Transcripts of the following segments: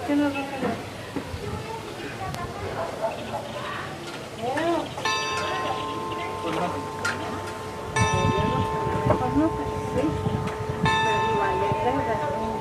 ¿Qué nos van a dar? Pues no sé, sí. Pero igual le deuda.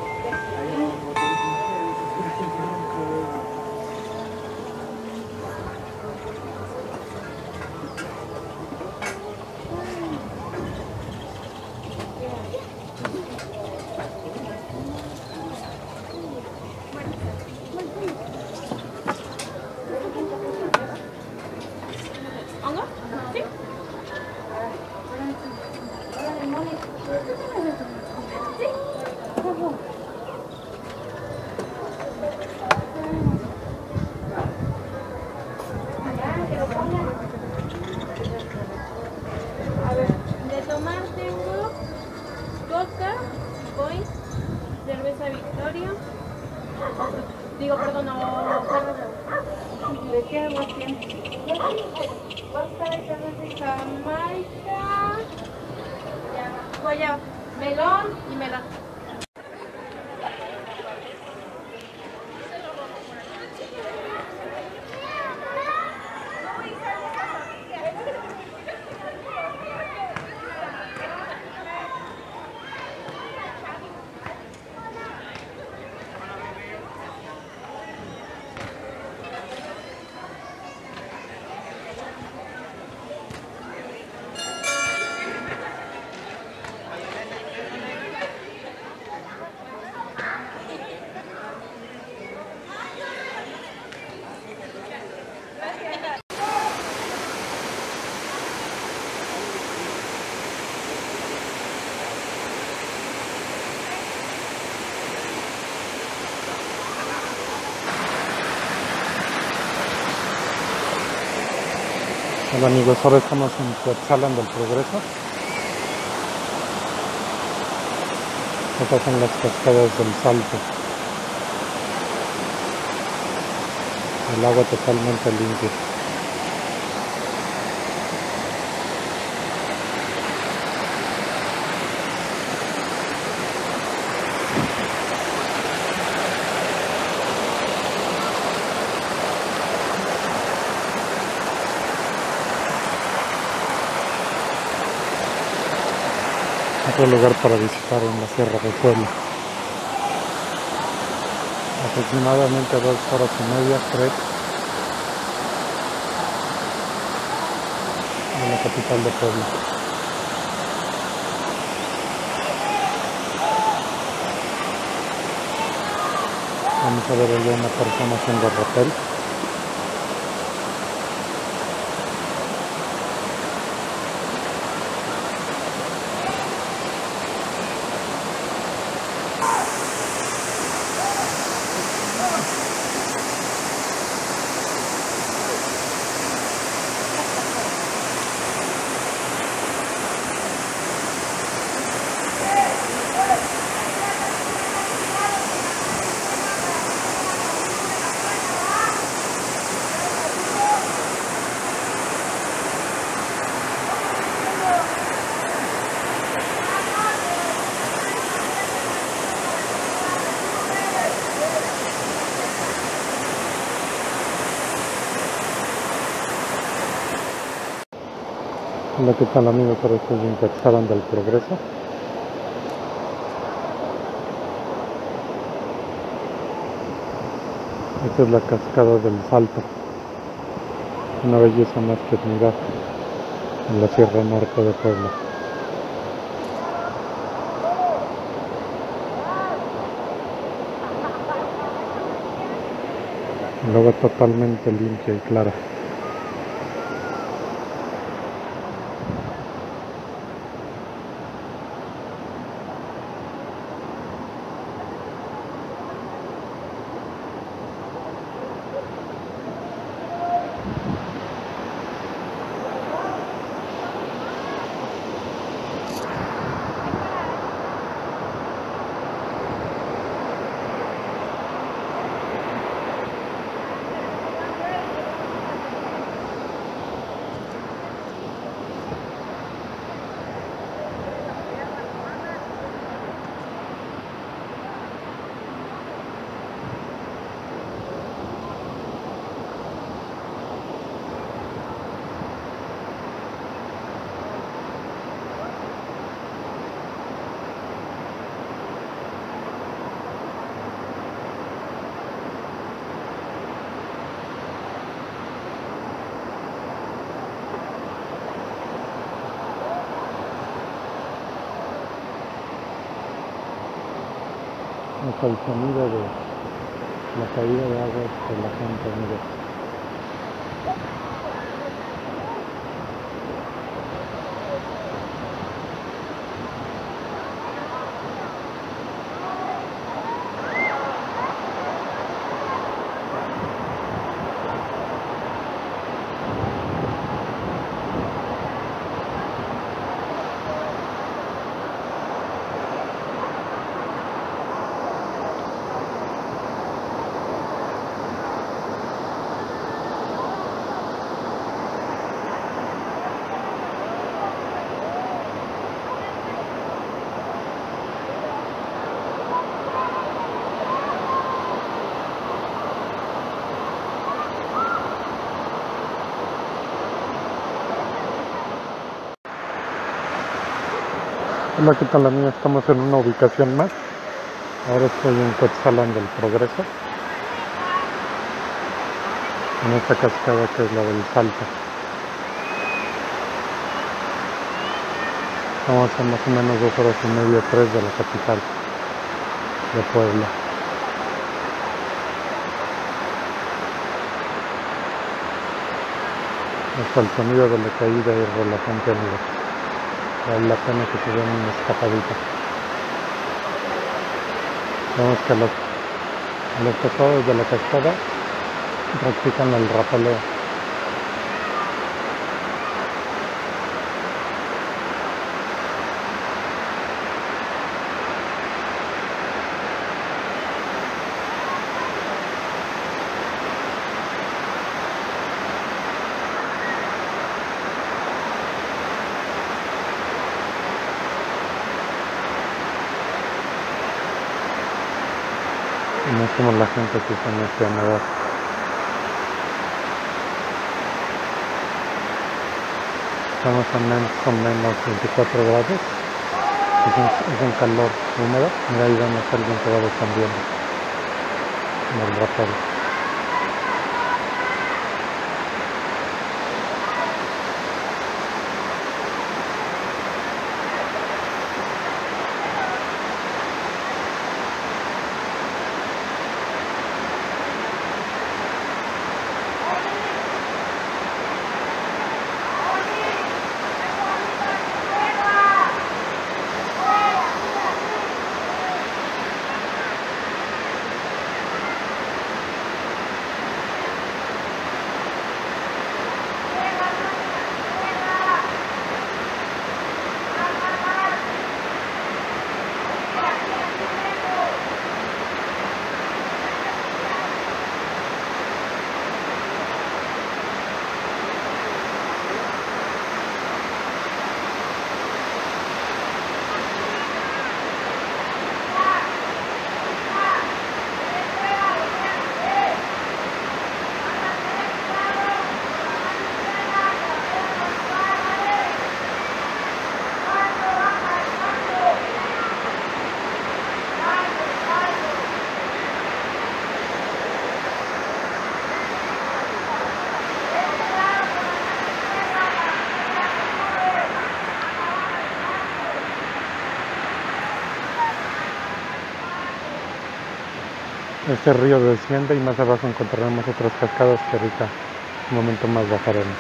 A ver, de tomar tengo Coca, Boy, cerveza Victoria, digo, perdón, ¿de qué agua tiene? Jamaica, guayaba, melón y melón. Hola amigos, ahora estamos en Cuetzalan del Progreso. Estas son las cascadas del Salto. El agua totalmente limpia. Otro lugar para visitar en la Sierra de Puebla. Aproximadamente 2 horas y media, 3 de la capital de Puebla. Vamos a ver allá una persona haciendo rappel. Hola, ¿qué tal amigos? Ahora estoy en Cuetzalan del Progreso. Esta es la cascada del Salto, una belleza más que admirar en la Sierra Norte de Puebla. El agua totalmente limpia y clara. hasta el sonido de la caída de agua es relajante, amigos. Hola, ¿qué tal, amigos? Estamos en una ubicación más. Ahora estoy en Cuetzalan del Progreso, en esta cascada que es la del Salto. Estamos a más o menos 2 horas y media, 3 de la capital de Puebla. Hasta el sonido de la caída es relajante, amigos. Vale la pena que se den una escapadita. Vemos que los costados de la cascada practican el rapeleo. No es como la gente que se mete a nadar. Estamos con menos 24 grados. Es un calor húmedo. Mira, ahí vemos a alguien que va descendiendo en el rapel. Este río desciende y más abajo encontraremos otras cascadas que ahorita un momento más bajaremos.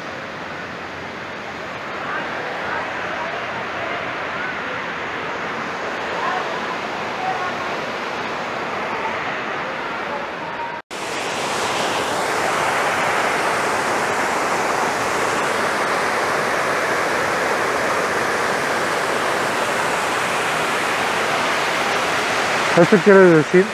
Esto quiere decir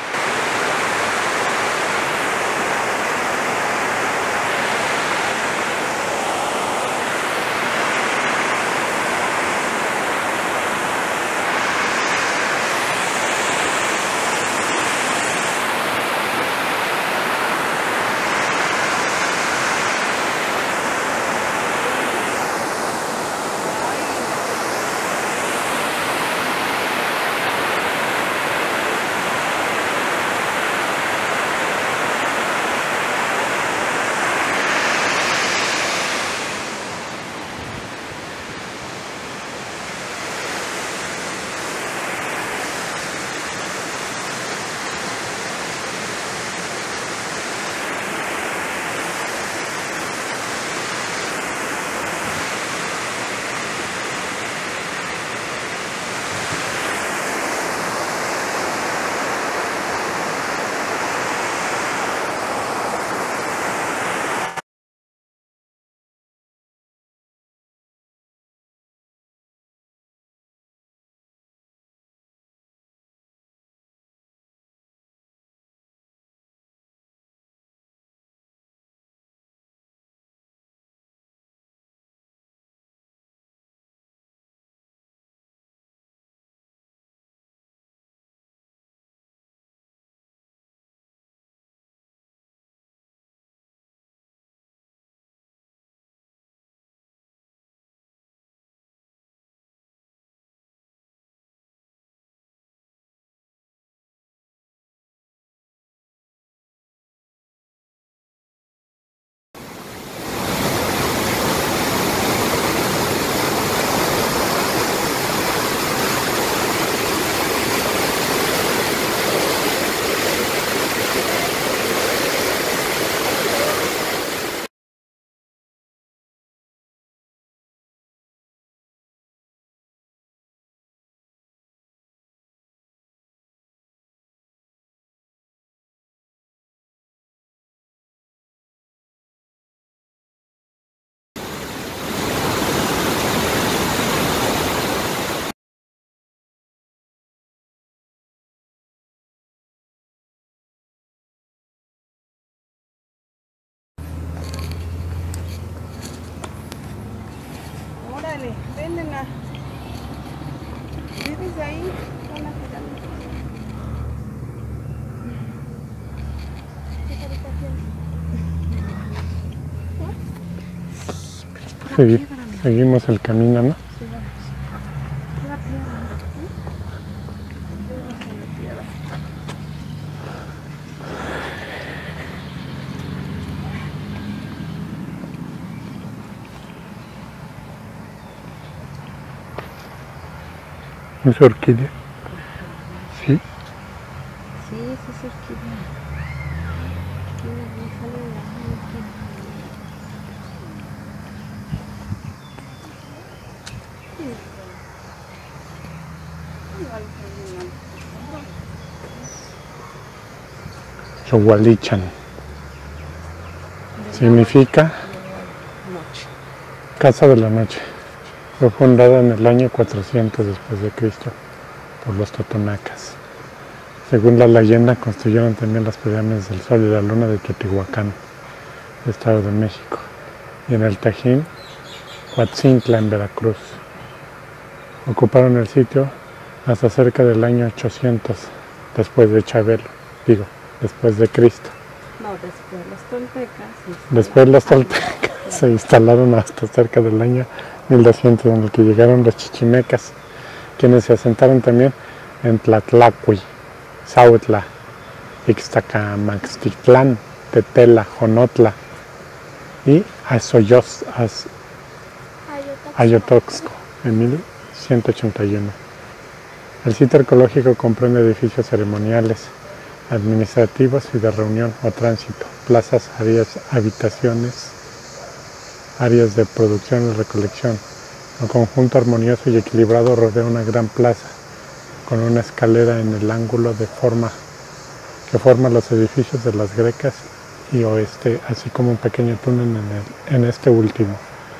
venden a... ¿Vives ahí? Son las pirámides. ¿Qué habitación? Seguimos el camino, ¿no? Sí, vamos. La piedra, ¿no? Vamos a la piedra. ¿Es orquídea? Sí. Sí, esa es orquídea. Mira, me sale la orquídea. Xohualichan. Significa Noche. Casa de la Noche. Fue fundada en el año 400 después de Cristo por los totonacas. Según la leyenda, construyeron también las pirámides del Sol y la Luna de Teotihuacán, Estado de México, y en el Tajín, Huatzintla, en Veracruz. Ocuparon el sitio hasta cerca del año 800 después de Chabelo, después de Cristo. No, después los toltecas. Después los toltecas se instalaron hasta cerca del año 1200, en el que llegaron los chichimecas, quienes se asentaron también en Tlatlacui, Sautla, Ixtacamaxtitlán, Tetela, Jonotla y Ayotoxco en 1181. El sitio arqueológico comprende edificios ceremoniales, administrativos y de reunión o tránsito, plazas, áreas, habitaciones, áreas de producción y recolección. Un conjunto armonioso y equilibrado rodea una gran plaza, con una escalera en el ángulo que forma los edificios de las Grecas y Oeste, así como un pequeño túnel en este último.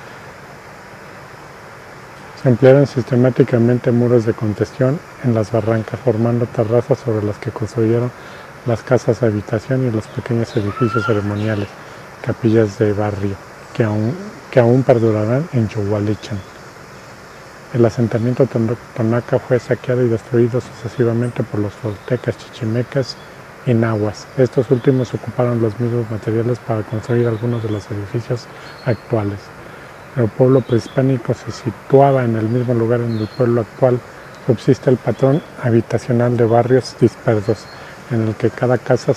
Se emplearon sistemáticamente muros de contención en las barrancas, formando terrazas sobre las que construyeron las casas de habitación y los pequeños edificios ceremoniales, capillas de barrio, que aún perdurarán en Xohualichan. El asentamiento totonaca fue saqueado y destruido sucesivamente por los toltecas, chichimecas y nahuas. Estos últimos ocuparon los mismos materiales para construir algunos de los edificios actuales. El pueblo prehispánico se situaba en el mismo lugar en el pueblo actual. Subsiste el patrón habitacional de barrios dispersos, en el que cada casa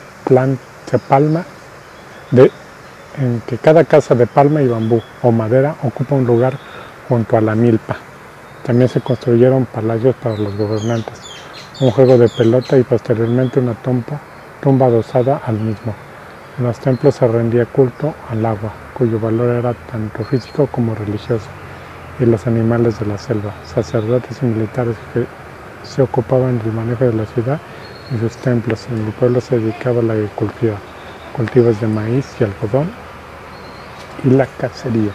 de palma y bambú o madera ocupa un lugar junto a la milpa. También se construyeron palacios para los gobernantes, un juego de pelota y posteriormente una tumba adosada al mismo. En los templos se rendía culto al agua, cuyo valor era tanto físico como religioso, y los animales de la selva, sacerdotes y militares que se ocupaban del manejo de la ciudad y sus templos. En el pueblo se dedicaba a la agricultura, cultivos de maíz y algodón y la cacería.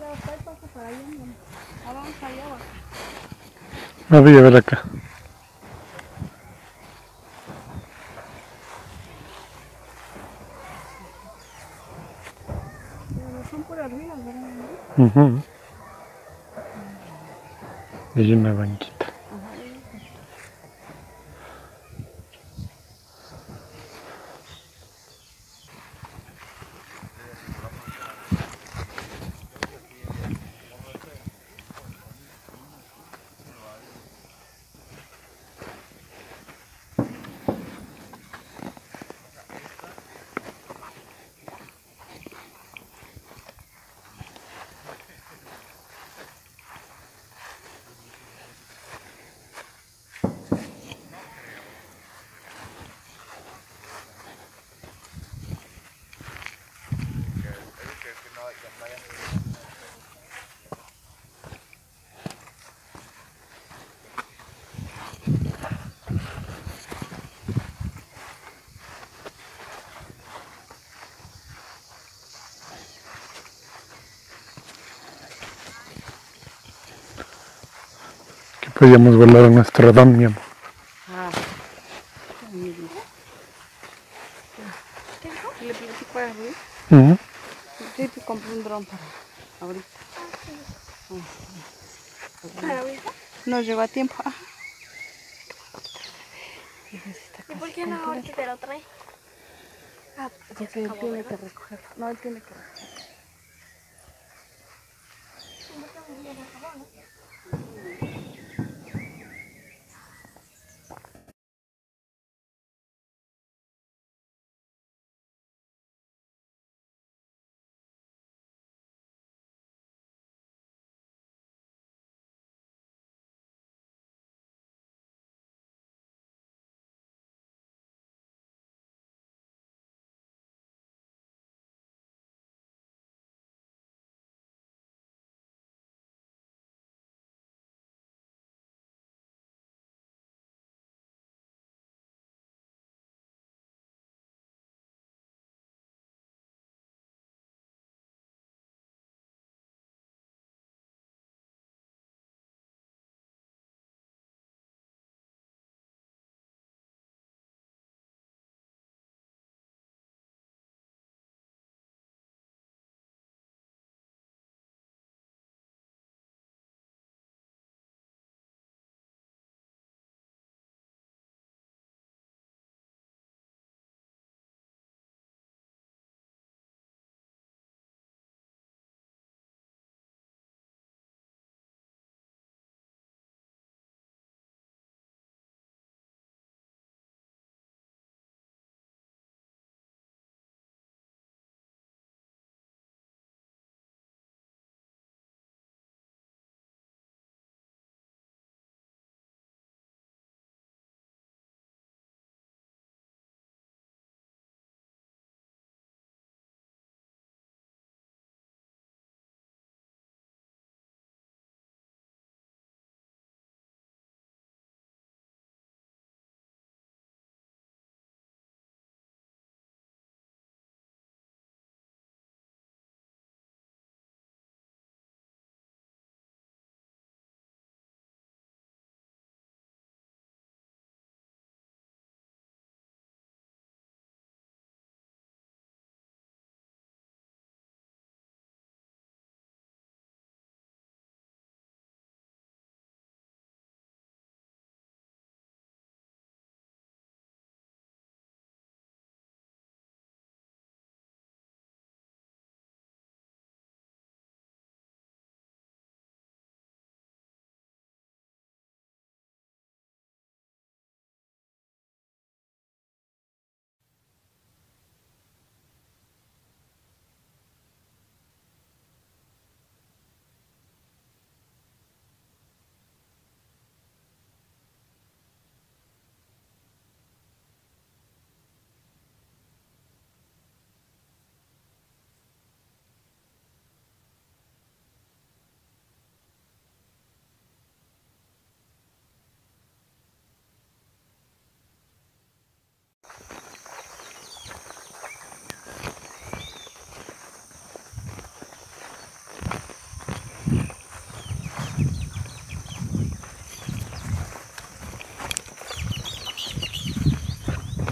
hasta ahí paso para allá, ¿no? Ah, vamos allá abajo. Me voy a ver acá. Pero son puras ruinas, ¿verdad? Ujú. Y hay una banquita. Ajá, Que podíamos volar a nuestro don, mi amor. ah, mi vida. ¿Qué dijo? Le platico a Ruiz. Ujú. Sí, te compré un dron para ahorita. ¿Para ahorita? Nos lleva tiempo. Ah. ¿Y por qué no ahorita te lo trae? Ah, ya se Él acabó, tiene ¿verdad? que recoger. No, él tiene que recoger. Ya se acabó, ¿no?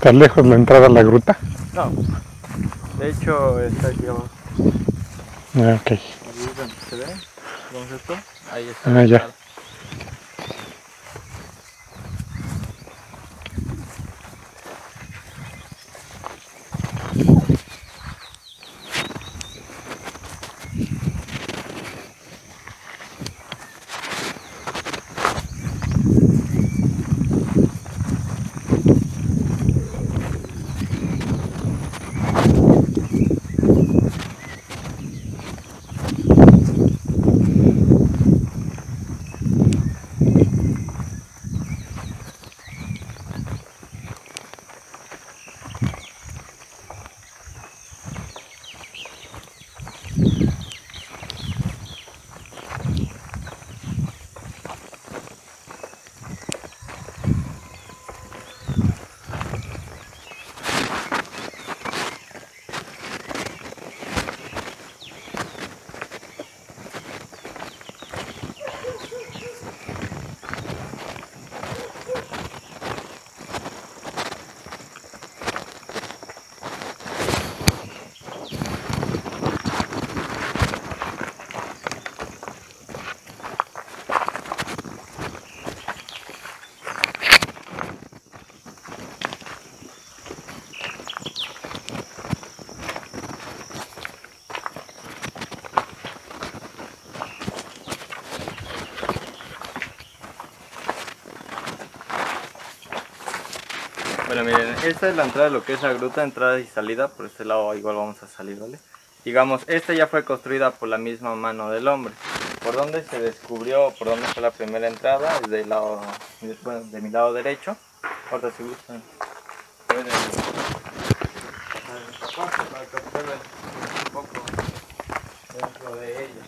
¿Está lejos la entrada a la gruta? No, de hecho está aquí abajo. Ah, ok. Ahí es donde se ve. ¿Vemos esto? Ahí está. Ah, ya. Bueno, miren, esta es la entrada de lo que es la gruta, entrada y salida. Por este lado igual vamos a salir, ¿vale? Digamos, esta ya fue construida por la misma mano del hombre. ¿Por dónde se descubrió, por dónde fue la primera entrada? Es del lado, bueno, de mi lado derecho. Ahora si gustan, pueden para que observen un poco dentro de ella.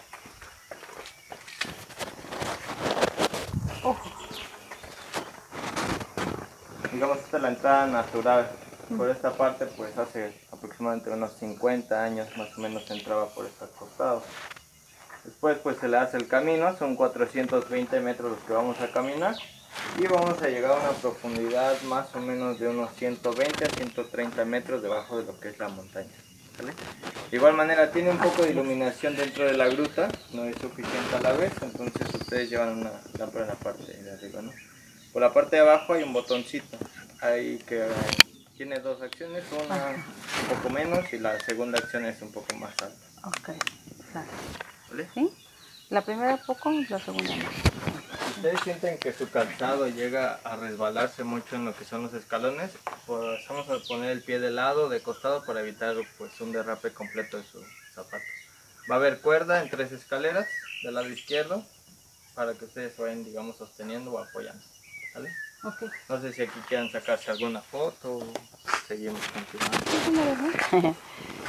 Digamos, esta es la entrada natural. Por esta parte, pues hace aproximadamente unos 50 años más o menos entraba por este costado. Después pues se le hace el camino, son 420 metros los que vamos a caminar y vamos a llegar a una profundidad más o menos de unos 120 a 130 metros debajo de lo que es la montaña, ¿vale? De igual manera tiene un poco de iluminación dentro de la gruta, no es suficiente a la vez, entonces ustedes llevan una lámpara en la parte de arriba, ¿no? Por la parte de abajo hay un botoncito, ahí que tiene dos acciones, una un poco menos y la segunda acción es un poco más alta. Ok, claro. ¿Vale? ¿Sí? La primera poco, la segunda no. Si ustedes sienten que su calzado llega a resbalarse mucho en lo que son los escalones, pues vamos a poner el pie de lado, de costado, para evitar pues un derrape completo de su zapato. Va a haber cuerda en 3 escaleras del lado izquierdo para que ustedes vayan, digamos, sosteniendo o apoyando, ¿vale? Ok. No sé si aquí quieran sacarse alguna foto o seguimos continuando. Sí, una vez, ¿no?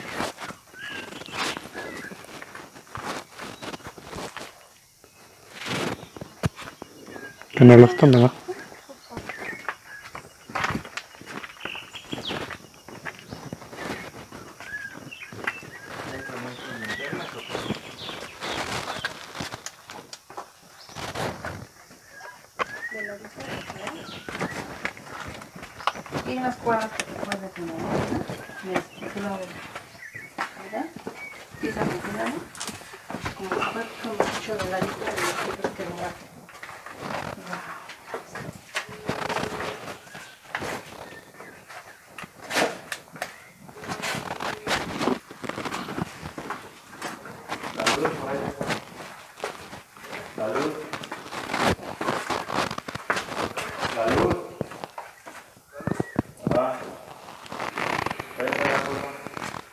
Que no los tome, ¿no? Y unas cuerdas que se pueden tener, ¿no? Mira, aquí lo ves. Mira, pisa con cuidado. Como si fuera como mucho de la lista de los tipos que no va. La luz. La luz. Ah.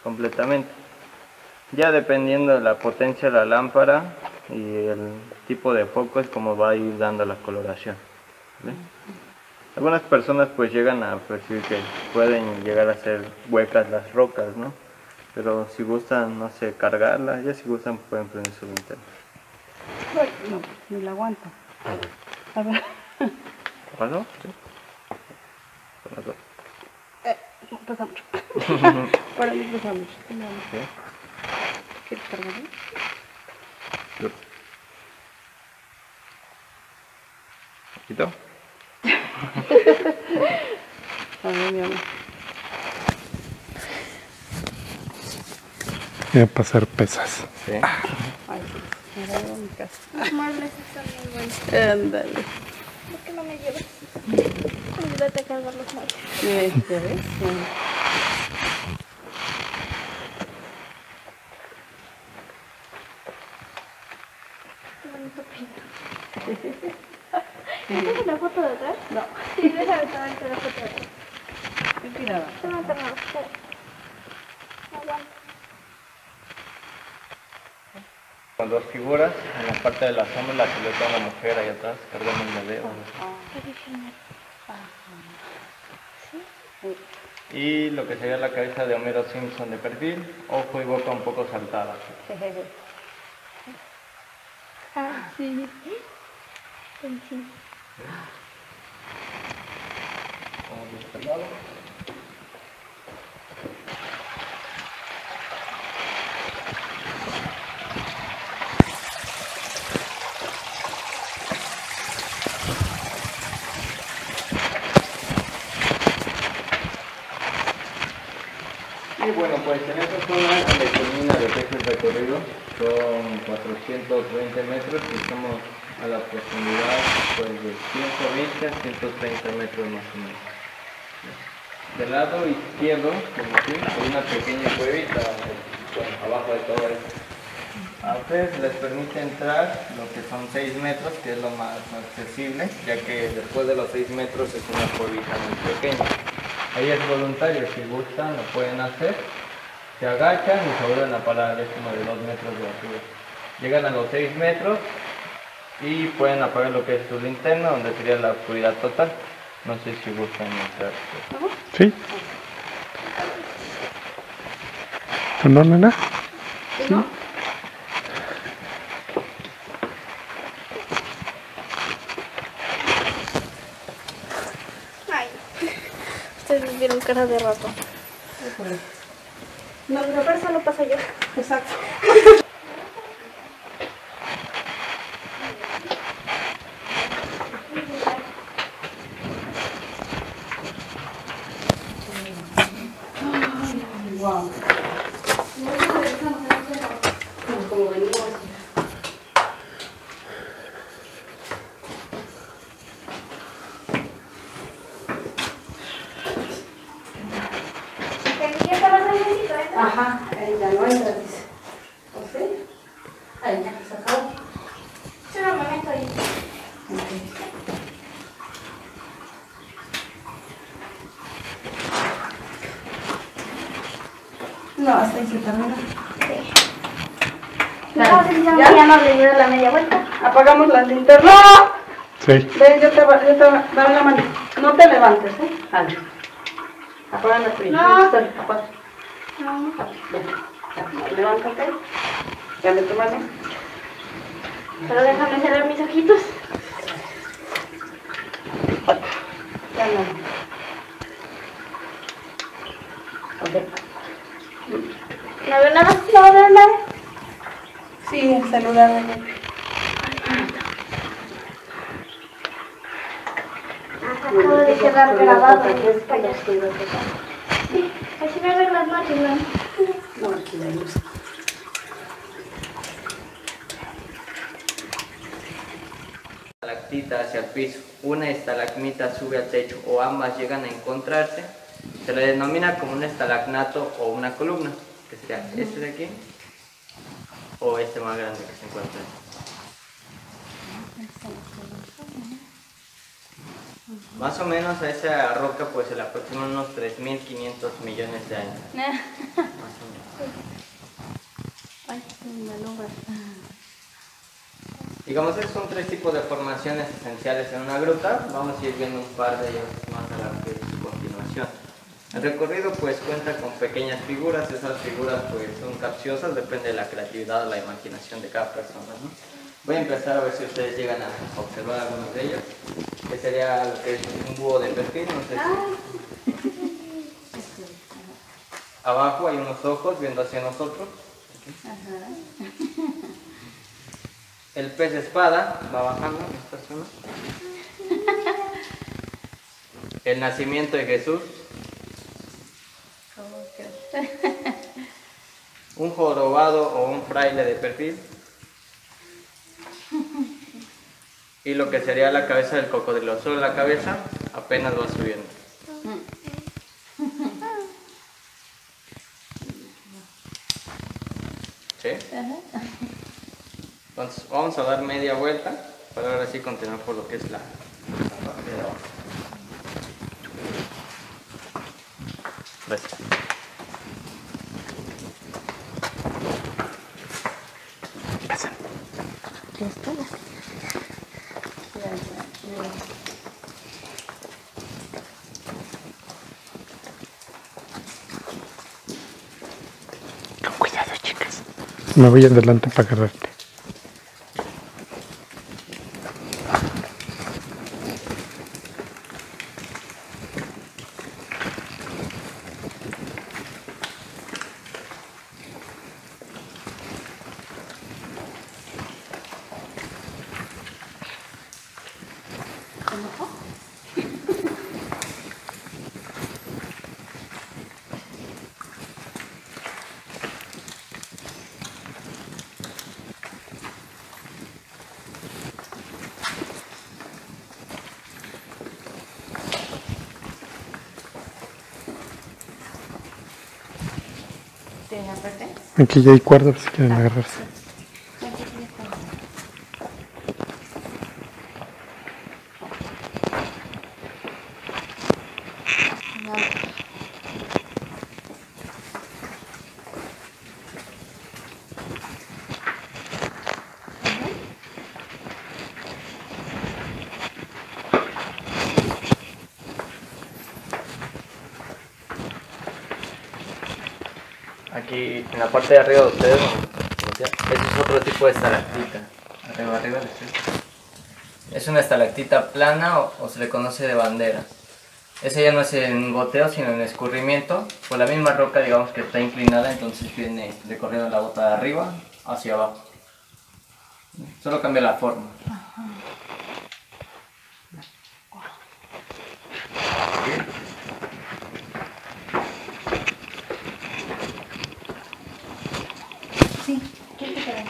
completamente. Ya dependiendo de la potencia de la lámpara y el tipo de foco es como va a ir dando la coloración. ¿Vale? Algunas personas pues llegan a percibir que pueden llegar a ser huecas las rocas, ¿no? Pero si gustan, no sé, cargarlas, ya si gustan pueden prender su linterna. No, ni la aguanto. A ver. ¿Pasó? Sí. Con las dos. Pesa mucho. Para mí pesa mucho. Sí. ¿Quieres cargarlo? Yo. ¿Quito? A ver, mi amor. Voy a pasar pesas. Sí. Ay, sí. Me la llevo a mi casa. Los muebles están muy buenos. Ándale. ¿Por qué no me llevas? Ayúdate a cargar los muebles. ¿Ya ves? Qué bonito pino. ¿Tienes una foto de atrás? No. Sí, déjame tomarte la foto de atrás. ¿Qué tiraba? Tómate una foto. Aguanta. Con dos figuras, en la parte de la sombra la silueta de una mujer ahí atrás, cargando el bebé. Original. Y lo que sería la cabeza de Homero Simpson de perfil, ojo y boca un poco saltada. Ah, sí. Sí. Vamos de este lado. Y bueno, pues en esta zona donde termina de pecho el recorrido son 420 metros y estamos a la profundidad pues, de 120 a 130 metros más o menos. Del lado izquierdo, como aquí, hay una pequeña cuevita bueno, abajo de todo esto. A ustedes les permite entrar lo que son 6 metros, que es lo más accesible, ya que después de los 6 metros es una cuevita muy pequeña. Ahí es voluntario, si gustan lo pueden hacer. Se agachan y se vuelven a parar, es como de 2 metros de altura. Llegan a los 6 metros y pueden apagar lo que es su linterna, donde sería la oscuridad total. No sé si gustan entrar. ¿Sí? ¿Tu no, nena? ¿No? Ay. Ustedes vieron cara de rato. No, pero eso lo paso yo. Exacto. Wow. Como venimos. ¿Ya estabas ahí, ¿eh? Ajá, ahí ya no entra, dice. ¿O sí? Ahí ya se acabó. Solo un momento ahí. No, hasta ahí se termina. Sí. Dale, No, ¿ya? ya no le dio la media vuelta. Apagamos la linterna. Sí. Ven, dame la mano. No te levantes, ¿eh? Dale. Apaga la tuya. No. Estoy, apaga. No. Ven, ya, levántate. Dale tu mano. Pero déjame cerrar mis ojitos. Ya no. Ok. ¿No veo nada? ¿No veo nada? Sí, el celular de mi. Acabo de quedar grabado. Sí. Sí, así me arreglas noches, ¿no? No, aquí hay luz. Estalactita hacia el piso. Una estalagmita sube al techo o ambas llegan a encontrarse. Se le denomina como un estalagnato o una columna, que sería este de aquí o este más grande que se encuentra. Más o menos a esa roca pues se le aproximan unos 3.500 millones de años. Más o menos. Ay, me alumbra. Digamos, esos son tres tipos de formaciones esenciales en una gruta. Vamos a ir viendo un par de ellos más a su continuación. El recorrido pues cuenta con pequeñas figuras. Esas figuras pues son capciosas, depende de la creatividad o la imaginación de cada persona, ¿no? Voy a empezar a ver si ustedes llegan a observar algunos de ellos. Que sería lo que es un búho de perfil, no sé si... Abajo hay unos ojos viendo hacia nosotros. Ajá. El pez espada va bajando en esta zona. El nacimiento de Jesús. ¿Cómo que? Un jorobado o un fraile de perfil. Y lo que sería la cabeza del cocodrilo. Solo la cabeza apenas va subiendo. ¿Sí? Entonces vamos a dar media vuelta para ahora sí continuar por lo que es la parte de abajo. Gracias. ¿Qué está? Con cuidado, chicas. Me voy adelante para agarrarte. ¿Tiene aparte? Aquí ya hay cuerdas si quieren agarrarse. Aquí en la parte de arriba de ustedes, ese es otro tipo de estalactita. Arriba, es una estalactita plana o se le conoce de bandera. Ese ya no es en goteo, sino en escurrimiento. Por la misma roca, digamos que está inclinada, entonces viene recorriendo la gota de arriba hacia abajo. Solo cambia la forma. Sí, ¿qué te queda?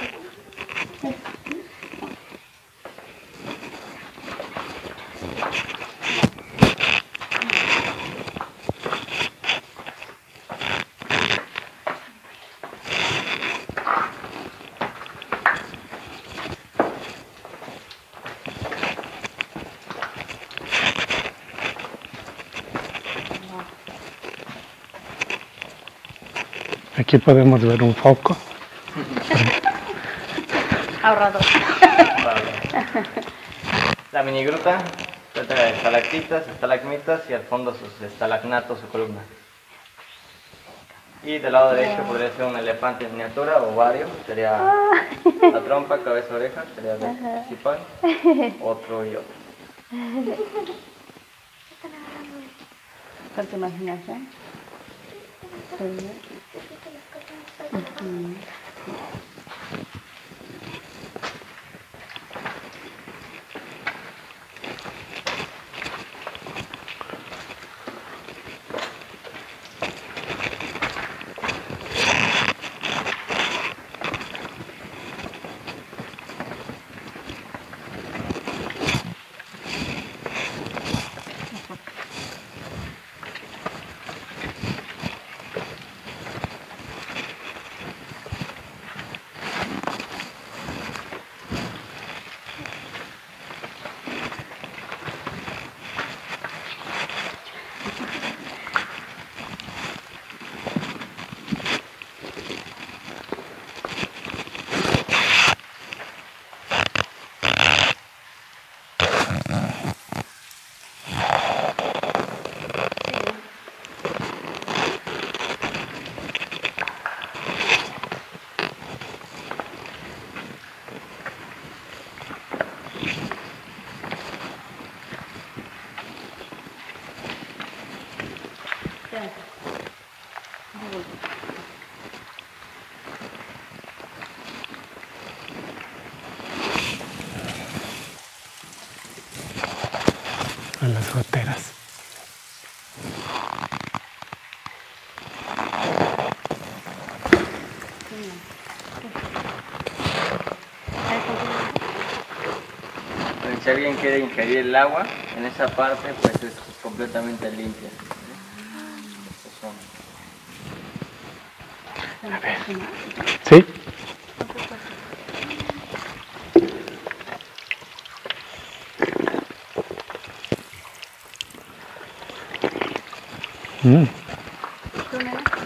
Aquí podemos ver un foco. Ahorrador. La mini gruta trata de estalactitas, estalagmitas y al fondo sus estalagnatos o columnas. Y del lado derecho podría ser un elefante en miniatura o varios, sería la trompa, cabeza, oreja, sería el principal, otro y otro. Con tu imaginación. Sí. Espérate. A las goteras. Bueno, si alguien quiere ingerir el agua, en esa parte pues es completamente limpia. Estos son. A ver. ¿Sí? ¿Tú, nena?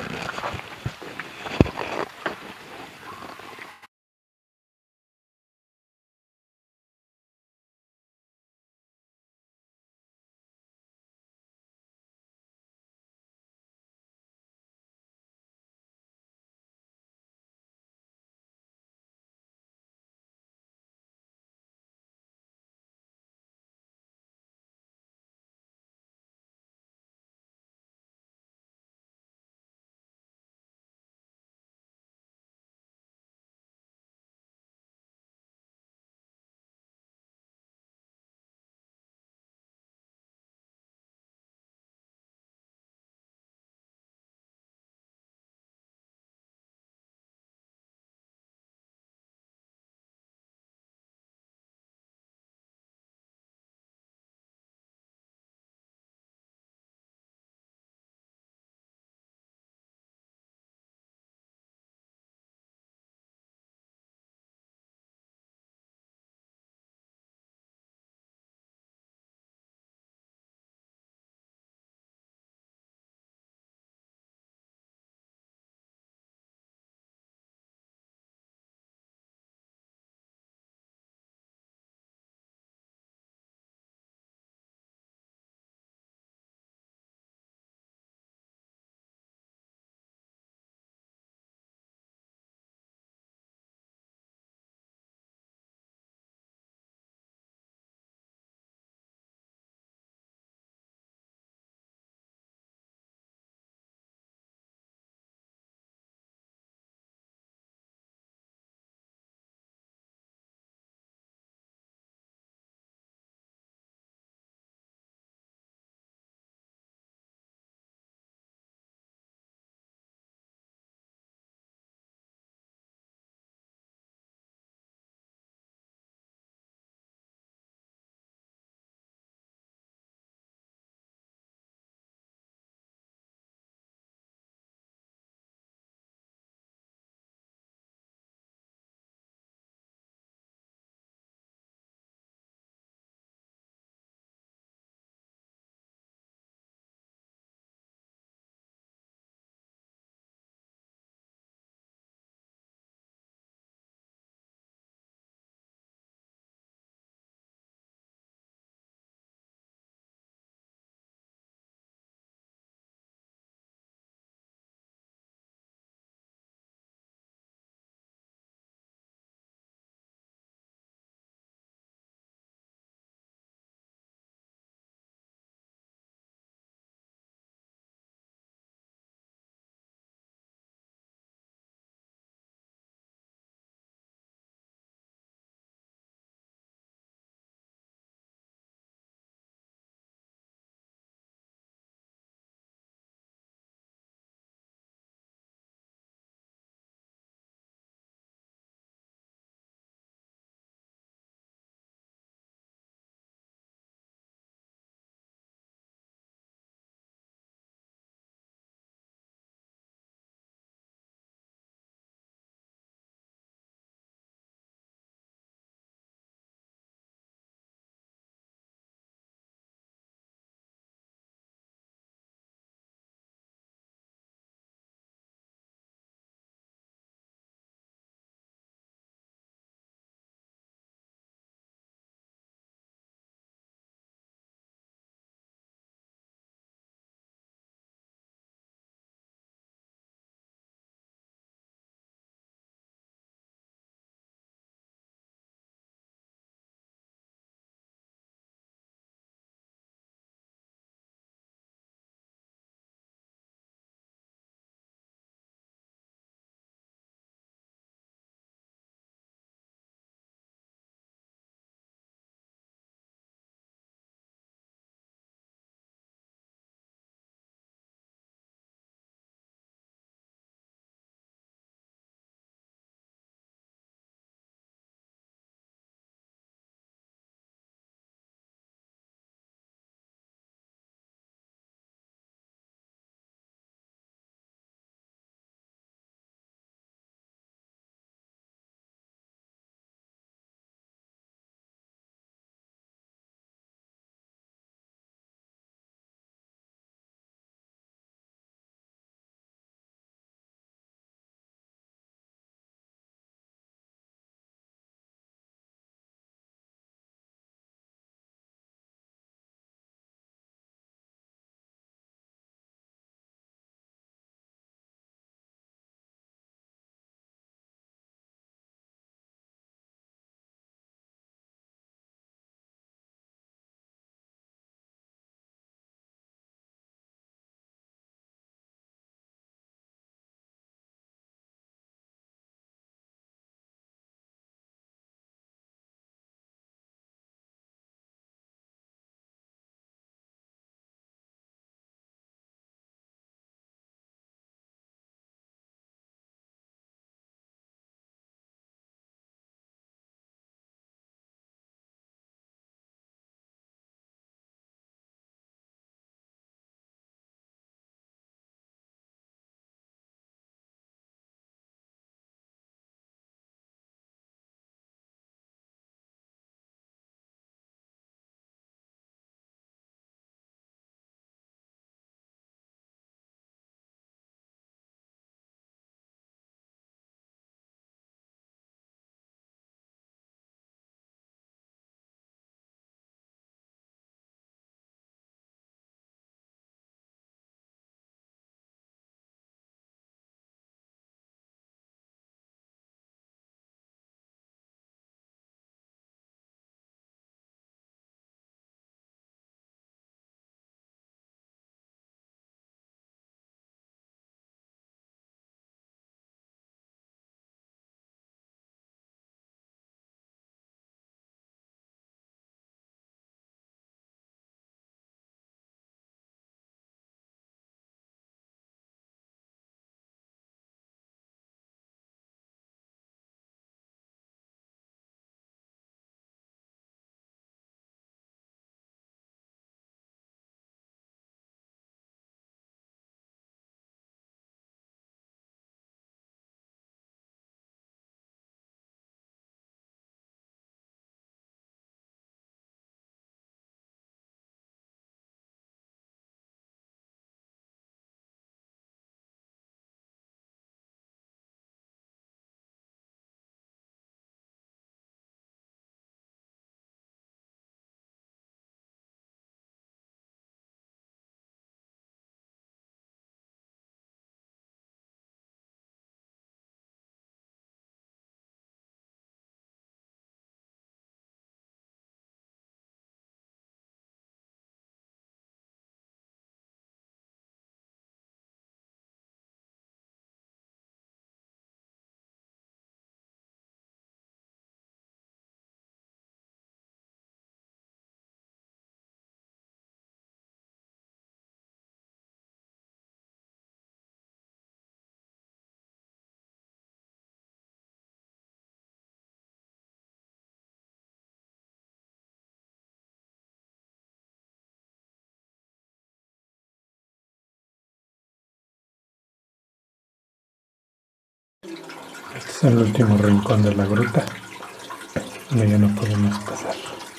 Este es el último rincón de la gruta, donde ya no podemos pasar.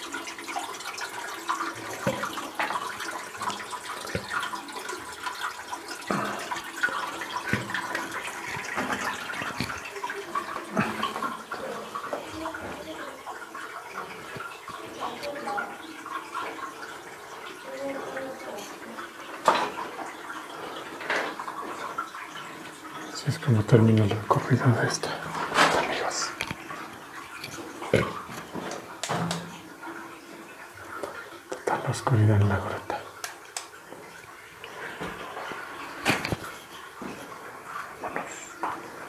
Así es como termina el recorrido de esta, amigos. Total oscuridad en la gruta. Vámonos.